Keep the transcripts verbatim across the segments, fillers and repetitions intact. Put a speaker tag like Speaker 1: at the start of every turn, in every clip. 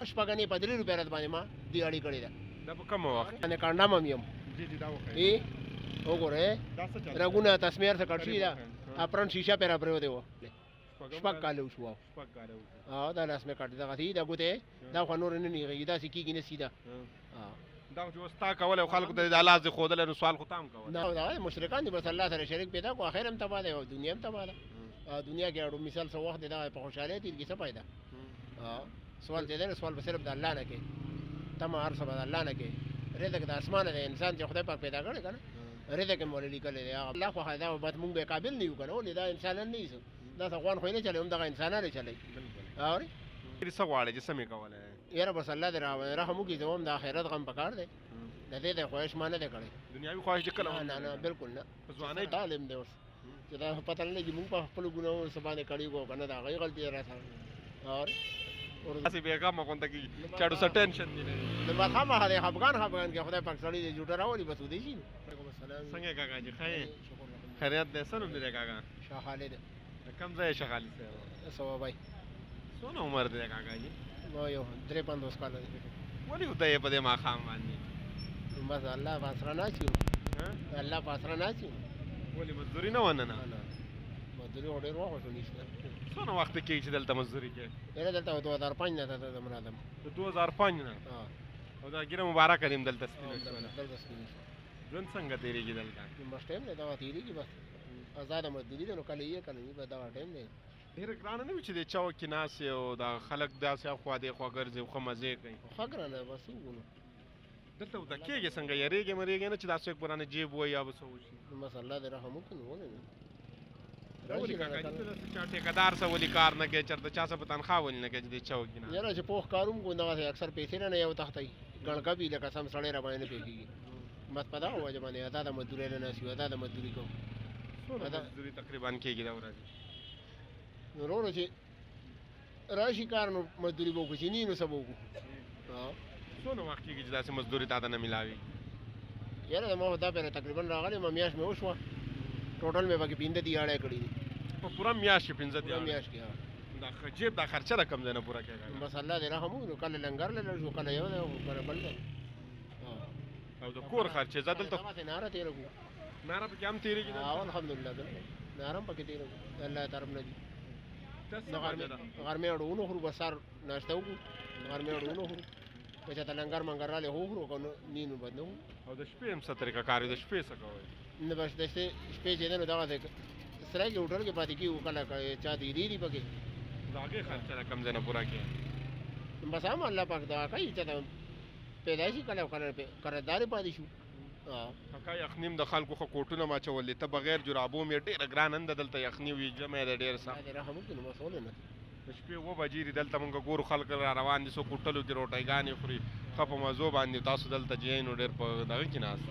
Speaker 1: شپږنې په درې روپۍ راته باندې ما دیواړي کړې ده.
Speaker 2: دا په کوم وخت
Speaker 1: یعنې کانډم هم یم.
Speaker 2: جی جی دا وخت
Speaker 1: ای وګوره رګونه تسمیر څخه کټ شي دا اپرن شیشه پر پرېوتی وه. شپږ کاله وشوه.
Speaker 2: شپږ کاله
Speaker 1: او دا لاس مې کټ دغه دي دا ګوتې دا خو نور نه نیغېږي داسې کېږي نه سیده.
Speaker 2: دا چې اوس تا کولی او خلکو ته دا لاس دې ښودلی نو سوال خو تا هم کولی.
Speaker 1: نه دا مشرکان دي بس الله سره شریک پیدا کړو اخر هم تباه دی او دنیا هم تباه ده. دنیا کې اړو مثال څه وخت دی دغه په خوشحالۍ تېر کړي څه فایده. سوال چې دی سوال به صرف د الله نه کوې تمه هر څه به د الله نه کوې. رزق د اسمانه دی انسان چې خدای پاک پیدا کړی که نه رزق یې مولې لیکلی دی الله خو دا بس مونږ به قابل نه یو که نه ولې دا انسانان نه یو دا افغان خو یې نه چلی همدغه انسانان یې چلی. اورې
Speaker 2: څه غواړې چې څه مې کولی
Speaker 1: یاره بس الله دې رحم وکړي زما هم د آخرت غم پکار دی د دې د خواهش ما نه دی کړی.
Speaker 2: دنیاوي خواهش چې کله
Speaker 1: نه نه بالکل نه
Speaker 2: په ځوانۍ
Speaker 1: عالم دی اوس چې دا پته نه لګي مونږ په خپلو ګناهونو څه باندې کړي وو که نه د هغوی غلطي دی را سره. اورې
Speaker 2: داسې بېغمه غونته کېږي چې اړو څه ټینشن دي نه
Speaker 1: د بس خامخا دی خفګان خفګان کې خدای پاک سړي دې جوټه راولي بس ودې شي. وعلیکم السلام.
Speaker 2: څنګه یې کاکا جي ښه یې خیریت دی څه نوم دی دی کاکا
Speaker 1: شاه خالد
Speaker 2: د کوم ځای یې شاه خالد صاحب
Speaker 1: ثوابای
Speaker 2: څونه عمر دی کاکا جي
Speaker 1: ما یو درې پنځوس کاله دی.
Speaker 2: ولې وده یې په دې ماښام باندې
Speaker 1: بس الله په اسره ناست یو الله په اسره ناست یو.
Speaker 2: ولې مزدوري نه وه نن
Speaker 1: مزدوري خو ډېر وخت نشته.
Speaker 2: څونه وخت کېږي چې دلته مزدوري کوې
Speaker 1: یاره دلته دوه هزار پنځ نه ته زه مرادم
Speaker 2: د دوه هزار پنځ نه او دا ګیره مبارکه دې هم دلته سپینه شوله
Speaker 1: دلته سپینه شوه.
Speaker 2: ژوند څنګه تېرېږي دلته
Speaker 1: بس ټایم دی دغه تېرېږي بس ازاده مزدوري ده نو کله یې کله نه بس دغه ټایم دی.
Speaker 2: ډېره ګرانه نه وي چې د چوک کې ناست یې او دا خلک داسې اخوا دېخوا ګرځي او ښه مزې کوي.
Speaker 1: ښه ګرانه بس وګورو
Speaker 2: دلته وده کېږي څنګه یېرېږې مرېږې نه چې دا څوک به رانه جیب ووایي یا به څه وشي.
Speaker 1: بس الله دې رحم وکړي نو ولې نه
Speaker 2: ولې کاکا جي ته داسې چا ټیکهدار څه ولې کار نه کوي چېرته چا څه په تنخواه ولې نه کوي چې دې چوک کې نه
Speaker 1: یاره چې پوخ کار هم کوو دغسې اکثر پیسې نه نه یو تخته ګڼکه وي لکه سم سړی را باندې نه پوهېږي بس په دغه وجه باندې ادا د مزدورۍ نه ناست یو ادا د مزدوري کوو.
Speaker 2: مزدوري تقریبا کېږي دا ورځې
Speaker 1: نو وروڼو چې راشي کار نو مزدوري به وکړو چې نه نو څه به وکړو.
Speaker 2: څونه وخت کېږي چې داسې مزدوري تا ته نه میلاوي
Speaker 1: یاره زما خو دا پېره تقریبا راغلی ما میاشت مې وشوه ټوټل مې پکې پنځه دیاړی کړي دي
Speaker 2: په پوره میاشت کې پنځه
Speaker 1: پوره میاشت کې
Speaker 2: دا جیب دا خرچه د کوم ځای نه پوره کېږي
Speaker 1: بس الله دې رحم وکړي نو کله لنګر له لړ شو کله یو دی کله بل دی
Speaker 2: او د کور خرچې زه دلته
Speaker 1: دغسې ناره تېره کړو
Speaker 2: ناره پکې هم تېرېږي
Speaker 1: او الحمدلله دلته ناره هم پکې تېره کړو د الله طرف نه دي. د غرمې اړو ونخورو بس سهار ناشته وکړو غرمې اړو ونخورو که چېرته لنګر منګر رالی خو وخورو که نه نو بد نه وو.
Speaker 2: او د شپې هم څه طریقه کار وي د شپې څه کوئ
Speaker 1: نه بس د شپې شپې چې دی نو دغسې سرای کې هوټل کې پاتې کېږو کله چا تېرې دي پکې
Speaker 2: د هغې خرچه د کوم ځای نه پوره کړي
Speaker 1: بس هم الله پاک دعا کوي چېرته پیدا شي کله کله قرضدارې پاتې شو.
Speaker 2: کاکا یخنیم د خلکو ښه کوټونه ما اچولي ته بغیر جرابو مې ډېره ګرانه نه ده دلته یخني وي جمع یې ده ډېر سخت.
Speaker 1: رحم وکړي نو بس ولې نه
Speaker 2: د شپې اوه بجې دي دلته مونږ ګورو خلک را روان دي څوک هوټلو کې روټۍ خوري ښه په مزو باندې تاسو دلته چې نو ډېر په دغه کې ناست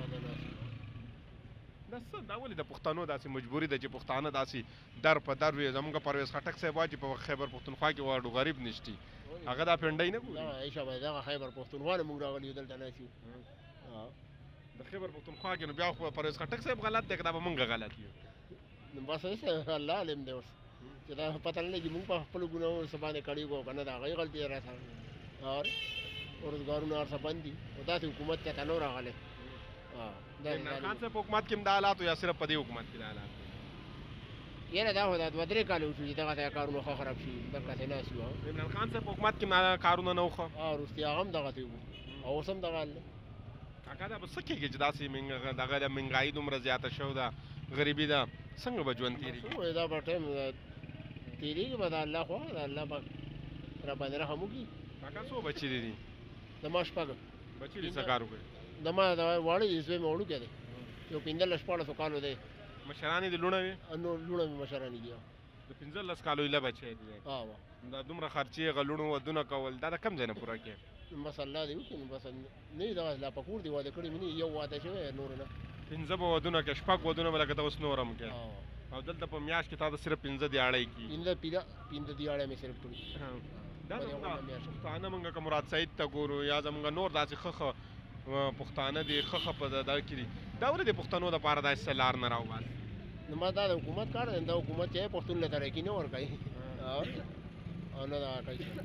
Speaker 2: دا څه دا ولې د پښتنو داسې مجبوري ده چې پښتانه داسې در په در وي زموږ پرویز خټک صاحب وایي چې په خیبر پښتونخوا کې واړو غریب نشتي هغه دا پنډۍ نه ګوري
Speaker 1: عایشه به دغه خیبر پښتونخوا نه مونږ راغلي یو دلته ناست یو
Speaker 2: د خیبر پښتونخوا کې نو بیا خو پرویز خټک صاحب غلط دی که دا به مونږ غلط یو
Speaker 1: بس الله علم دی اوس چې دا پته نه لګي مونږ په خپلو ګناهونو څه باندې کړي وو که نه د هغوی غلطي دی را سره اور روزګارونه هر څه بند دي او داسې حکومت چاته نه راغلی.
Speaker 2: عمران خان صاحب په حکومت کې هم دا حالات یا صرف په دې حکومت کې دا حالات
Speaker 1: یاره دا خو دا دوه درې کاله وشو چې دغسې کارونه ښه خراب شي دغسې ناست یو.
Speaker 2: عمران خان صاحب په حکومت کې کارونه نه وو ښه
Speaker 1: او وروستي هغه هم دغسې وو او اوس هم دغه حال دی.
Speaker 2: کاکا دا به څه کېږي چې داسې دغه د مهنګایي دومره زیاته شوې ده غریبي ده څنګه به ژوند تېرېږي
Speaker 1: دا به ټایم تېرېږي به د الله خوا د الله پاک را باندې رحم وکړي.
Speaker 2: کاکا څو بچي دي دي
Speaker 1: زما شپږ
Speaker 2: بچي دي څه کار وکړي
Speaker 1: زما د واړه دي زوی مې وړوکی دی یو پنځلس شپاړسو کالو دی
Speaker 2: مشرانې دي لوڼه وې
Speaker 1: نو لوڼه مې مشرانې دي
Speaker 2: د پنځلس کالو ایله بچی دي دا دومره خرچې هغه لوڼو ودونه کول دا د کوم ځای نه پوره کړې
Speaker 1: بس الله دې وکړي نو بس نه وي دغسې لا په کور دې واده کړي مې نه یو واده شوی نور نه
Speaker 2: پنځه به ودونه کړې شپږ ودونه به لکه ته اوس نور هم کړې او دلته په میاشت کې تا ته صرف پنځه دیاړی کېږي
Speaker 1: پنځه پنځه دیاړی مې صرف کړي
Speaker 2: دا پښتانه مونږ که مراد سعید ته ګورو یا زمونږ نور داسې ښه ښه پښتانه دي ښه ښه په دغه کې دي دا ولې د پښتنو دپاره داسې څه لار نه راوباسي
Speaker 1: نو ما دا د حکومت کار دی دا حکومت چې پښتون له ترقي نه ورکوي او نه دغه کوي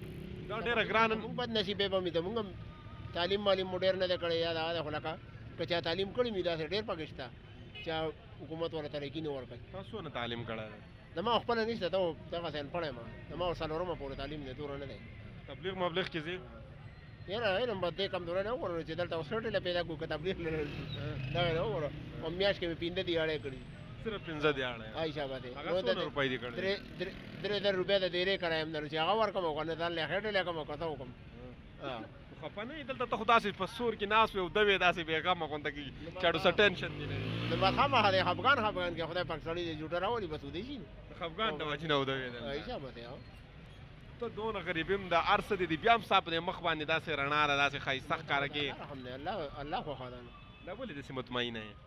Speaker 2: دا ډېره ګرانه
Speaker 1: موږ بد نصیبې به مې د موږ هم تعلیم مالیم مو ډېر نه دی کړی یا دا ده خو لکه که چا تعلیم کړی وي داسې ډېر پکې شته چې حکومت ورته ترقي نه ورکوي.
Speaker 2: تاسو څونه تعلیم کړی دی؟
Speaker 1: زما خپله نشته ته دغسې انپړ یم زما څلورمه پورې تعلیم دی دومره نه دی.
Speaker 2: تبلیغ مبلیغ کې ځې؟
Speaker 1: یاره علم به دې کمزوری نه وګورو چې دلته اوس هوټله پیدا کړو که تبلیغ نه دغه نه وګورو او میاشت کې مې پنځه دیاړې کړي
Speaker 2: صرف پنځه دیاړې
Speaker 1: آی شابه دی
Speaker 2: هغه څونه روپۍ دي کړی؟
Speaker 1: درې درې زره روپۍ د ډېرې کرایم درو چې هغه ورکړم او که نه ځان له هوټله کوم او که څه وکړم.
Speaker 2: خفه نه یې دلته ته خو داسې په سور کې ناست وې او ده وې داسې بېغمه غونته کېږي چاړو څه ټینشن دې نه وي.
Speaker 1: نو بس خامخا دی خفګان خفګان کې خدای پاک سړي دې جوټه راولي بس ودې شي نو
Speaker 2: د خفګان د وجې نه وده وې
Speaker 1: آی شابه دی
Speaker 2: ته دونه غریب یم د هر څه دې دي بیا هم ستا په دې مخ باندې داسې رڼا ده داسې ښایسته ښکاره کوې.
Speaker 1: الحمدلله الله خوښه ده نو
Speaker 2: دا ولې داسې مطمئنه یې؟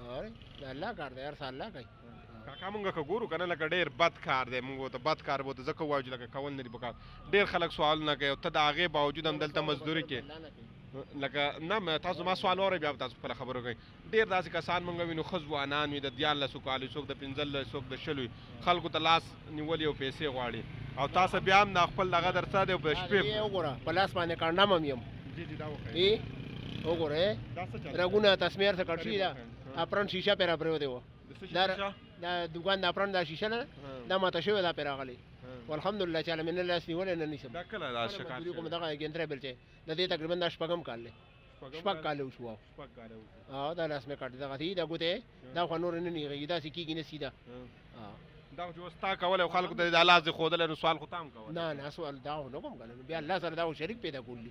Speaker 1: د الله کار دی هر څه الله کوي.
Speaker 2: کاکا مونږ که ګورو که نه لکه ډېر بد کار دی مونږ ورته بد کار به ورته ځکه ووایو چې لکه کول نه دي پکار. ډېر خلک سوالونه کوي او ته د هغې باوجود هم دلته مزدوري کوې لکه نه تاسو زما سوال واورئ بیا به تاسو خپله خبره کوئ. ډېر داسې کسان مونږ وینو ښځ ځوانان وي د دیارلسو کالو څوک د پنځلسو څوک د شلو خلکو ته لاس نیولي او پیسې غواړي او تاسو بیا هم د خپل دغه در څه دی او د شپې
Speaker 1: وګوره په لاس باندې کنډم هم یم
Speaker 2: جی جی دا وښایئ
Speaker 1: وګوره رګونه تسمیر څه کټ شوي ده اپرن شیشه پرې راپرېوتې وه دا دوکان د اپرن دا شیشه نه دا ماته شوې ده پرې راغلی والحمدلله چې الله مې نه لاس نیولی نه نیسم.
Speaker 2: دا کله دا شکار
Speaker 1: مزدوري کوم دغه ګنتری بل چې د دې تقریبا دا شپږم کال دی شپږ کاله وشو او دا لاس مې کټ دغه دی دا ګوتې دا خو نور نه نیغېږي داسې کېږي نه سیده
Speaker 2: دا چې اوس تا کولی او خلکو ته دا لاس دې ښودلی نو سوال خو تا هم کولی.
Speaker 1: نه نه سوال دا خو نه کوم که نه بیا الله سره دا خو شریک پیدا کولی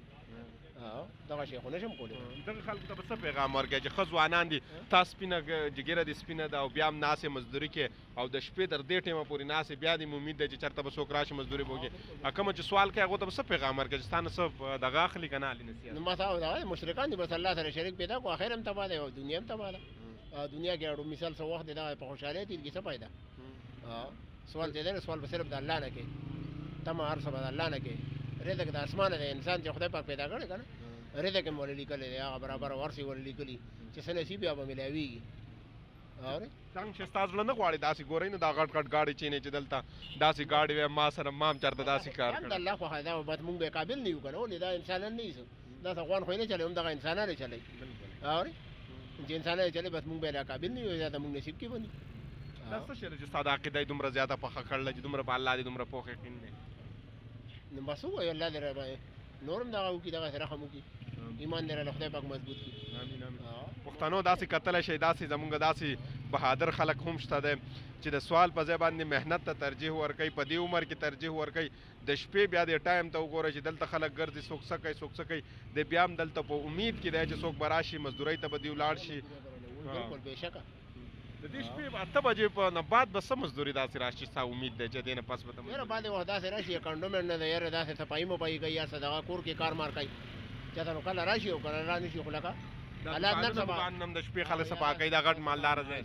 Speaker 1: دغه شی خو نشم کولی.
Speaker 2: دغه خلکو ته به څه پیغام ورکوې چې ښه ځوانان دي تا سپینه جګیره دې سپینه ده او بیا هم ناستې مزدوري کې او د شپې تر دې ټیمه پورې ناستې بیا دې امید دی چې چېرته به څوک راشي مزدوري به وکړي کومه چې سوال کوي هغو ته به څه پیغام ورکوې چې ستا نه څه دغه اخلي که نه اخلي نصیحت؟
Speaker 1: نو ما ته دغه مشرکان دي بس الله سره شریک پیدا کړو اخر هم تباه دی او دنیا هم تباه ده. دنیا کې اړو مثال څه وخت دی دغه په خوشحالۍ تېر کړي څه فایده؟ سوال چې دی سوال به صرف د الله نه کوي تمه هر څه به د الله نه کوي. رزق د اسمانه دی انسان چې خدای پاک پیدا کړی که نه رزق یې ولې لیکلی دی هغه برابر ورسې ولې لیکلي چې څه نصیب یا به میلاویږي. اورې
Speaker 2: څنګه چې ستا زړه نه غواړي داسې ګورئ نو دا غټ غټ ګاډي چینې چې دلته داسې ګاډي وی ما سره ما هم چېرته داسې کار کړی.
Speaker 1: د الله خوښه دا بس مونږ به قابل نه یو که نه ولې دا انسانان نه یو داسې افغان خو یې نه چلوي هم دغه انسانان یې چلوي اورې چې انسانان یې چلوي بس مونږ به لا قابل نه یو یا د مونږ نصیب کې به نه.
Speaker 2: دا څه شی دی چې ستا د عقیده یې دومره زیاته پخه کړله چې دومره په الله دې دومره پوخ یقین دی؟
Speaker 1: نو بس ووایو الله دې راباندې نور هم دغه وکړي دغسې رحم وکړي ایمان دې راله خدای پاک مضبوط کړي.
Speaker 2: پښتنو داسې کتلی شئ داسې زمونږ داسې بهادر خلک هم شته دی چې د سوال په ځای باندې محنت ته ترجیح ورکوي په دې عمر کې ترجیح ورکوي د شپې بیا د ټایم ته وګورئ چې دلته خلک ګرځي څوک څه کوي څوک څه کوي د بیا هم دلته په امید کې دی چې څوک به راشي مزدورۍ ته به دې ولاړ شي.
Speaker 1: بالکل بېشکه
Speaker 2: د دې شپې به اته بجې په نه بعد به څه مزدوري داسې راشي ستا امید دی چې دې نه پس به ته
Speaker 1: یاره بعدې وخت داسې راشي کنډومنټ نه دی یاره داسې صفایي مفایي کوي یا څه دغه کور کې کار مار کوي چېرته نو کله راشي او کله را نه شي خو لکه حالات نن سبا
Speaker 2: هم د شپې خلک صفا کوي دا غټ مالداره ځای دی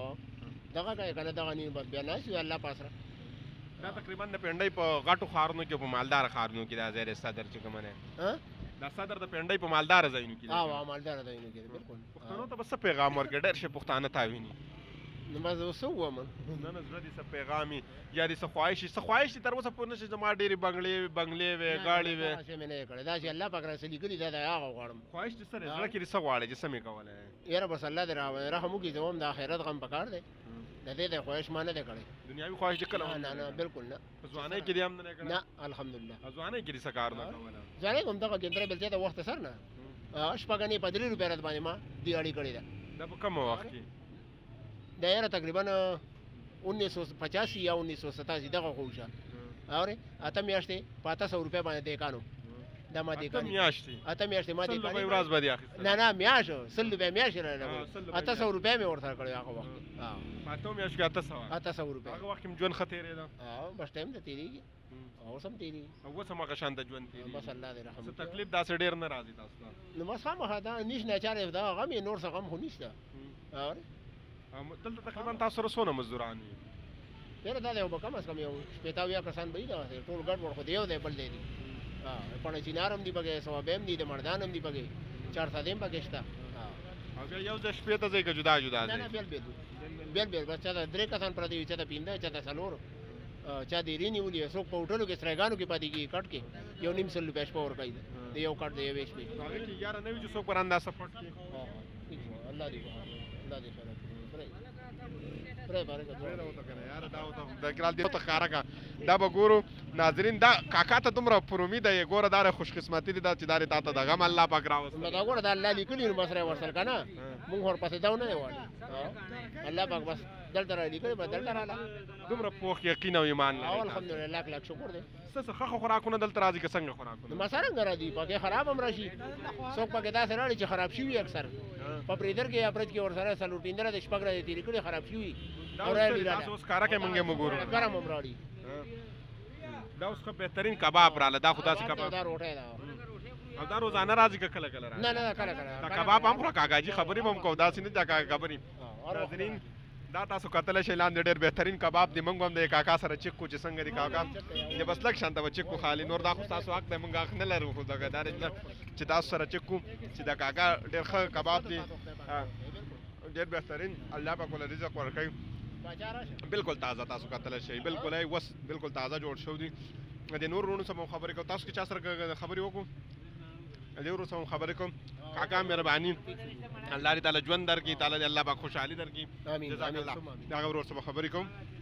Speaker 1: دغه کوي که نه دغه نیم بس بیا ناست وي الله پاس را
Speaker 2: دا تقریبا د پنډۍ په غټو ښارونو کې په مالداره ښارونو کې دا ځای دی صدر چې کومه دی دا صدر د پنډۍ په مالداره ځایونو کې دی.
Speaker 1: او مالداره ځایونو کې دی بالکل.
Speaker 2: پښتنو ته به څه پیغام ورکړې ډېر شي پښتانه تا ویني
Speaker 1: نو بس اوس څه ووایم
Speaker 2: نه نه زړه دې څه پیغام وي یا دې څه خواهش وي څه خواهش دې تر اوسه پورې نه شي زما ډېرې بنګلې بنګلې وې ګاډې وې
Speaker 1: داسې مې نه یې کړی دا چې الله پاک راڅه لیکلي دا د هغه غواړم.
Speaker 2: خواهش دې څه دی زړه کې دې څه غواړې چې څه مې کولی
Speaker 1: یاره بس الله دې رحم وکړي زما هم د آخرت غم پکار دی د دې د خواهش ما نه دی کړی
Speaker 2: دنیاوي خواهش دې کله
Speaker 1: نه نه بالکل نه
Speaker 2: په ځوانۍ کې دې هم نه دی کړی؟
Speaker 1: نه الحمدلله
Speaker 2: په ځوانۍ کې دې څه کار نه کولی؟
Speaker 1: ځوانۍ کوم دغه ګندره بلتیا د وخت سر نه شپږنې په درې روپۍ راته باندې ما دیاړي کړې ده.
Speaker 2: دا په کوم وخت کې؟
Speaker 1: دا یاره تقریبا انیس سو پچاسی یا انیس سو ستاسی دغه خو وشه اورې اته میاشتې په اته سوه روپۍ باندې دیکانو دا ما دیکانې
Speaker 2: اته میاشتې
Speaker 1: اته میاشتې ما دیکانې
Speaker 2: سل روپۍ ورځ به دې اخیستل؟
Speaker 1: نه نه میاشت سل روپۍ میاشت یې راله اته سوه روپۍ مې ورسره کړې هغه وخت
Speaker 2: په اتو میاشتو کې اته سوه
Speaker 1: اته سوه روپۍ
Speaker 2: هغه وخت کې مې ژوند ښه تېرېده
Speaker 1: بس ټایم ته تېرېږي اوس هم تېرېږي
Speaker 2: او اوس هم هغه شانته ژوند تېرېږي
Speaker 1: بس الله دې رحم
Speaker 2: څه تکلیف داسې ډېر نه راځي تاسو ته؟
Speaker 1: نو بس خامخا دا نیش ناچارې دغه غم یې نور څه غم خو نشته اورې
Speaker 2: دلته تقریبا تاسو سره څونه مزدوران وي؟
Speaker 1: یاره دا دی به کم از کم یو شپېته اویا کسان به وي دغسې ټول ګډ وډ خو د یو دی بل دی دي پڼه چینار هم دي پکې سوابې هم دي د مردان هم دي پکې چار سادې هم پکې شته
Speaker 2: او بیا یو ځای شپې ته ځئ که جدا جدا
Speaker 1: نه نه بېل بېل بیل بیل بس چاته درې کسان پراته وي چاته پنځه چاته څلور چا دیرې نیولې څوک په هوټلو کې سرایګانو کې پاتې کېږي کټ کې یو نیم سل روپۍ شپه ورکوي د یو کټ د یوې شپې
Speaker 2: هغه کې یاره نه وي چې څوک پر اندازه پټ کړي
Speaker 1: الله دې الله دې خیر پرې پرې
Speaker 2: د ګرال دی ته ښکاره کا دا به ګورو ناظرین دا کاکا ته دومره پر امید یې ګوره دا خوش قسمتي دي دا چې دا تا ته د غم الله پاک راوست
Speaker 1: دا ګوره دا الله لیکلي نو مسره ورسل کنه مونږ ور پسې داو نه وایي الله پاک بس دلته را لیکلي به دلته رااله
Speaker 2: دومره پوخ یقین او ایمان
Speaker 1: او الحمدلله لاک لاک شکر دی
Speaker 2: څه څه ښه خوراکونه دلته راځي که څنګه خوراکونه
Speaker 1: ما څرنګه راځي پکې خراب هم راشي څوک پکې داسې راړي چې خراب شوي اکثر په بریدر کې یا برج کې ورسره سلوټیندره د شپږ ورځې تېرې کړې خراب شوي او راړي
Speaker 2: دا اوس ښکاره کوي موږ یې وګورو
Speaker 1: ګرم هم راړي
Speaker 2: دا اوس ښه بهترین کباب راله دا خو داسې کباب
Speaker 1: دا روټۍ ده
Speaker 2: او دا روزانه راځي که کله کله راځي
Speaker 1: نه نه کله کله
Speaker 2: دا کباب هم خوره کاکاجي خبرې به هم کوو داسې نه دا کاکا خبرې ناظرین دا تاسو کتلی شئ لاندې ډېر بهترین کباب دی موږ هم د کاکا سره چک کو چې څنګه دی کاکا د بس لږ شانته به چک کو خالي نور دا خو ستاسو حق دی موږ حق نه لرو خو دغه دا چې تاسو سره چک کو چې دا کاکا ډېر ښه کباب دی ډېر بهترین الله پاک ول رزق ورکوي بالکل تازه تاسو کتلی شئ بالکل یې وس بالکل تازه جوړ شوی دی د نور وروڼو سره مو خبرې کوو تاسو کې چا سره خبرې وکړو د ورو سره خبرې کوم کاکا مهرباني الله دې تعالی ژوند درکړي تعالی دې الله پاک خوشحالي درکړي
Speaker 1: امين
Speaker 2: جزاک الله دا ورور سره خبرې کوم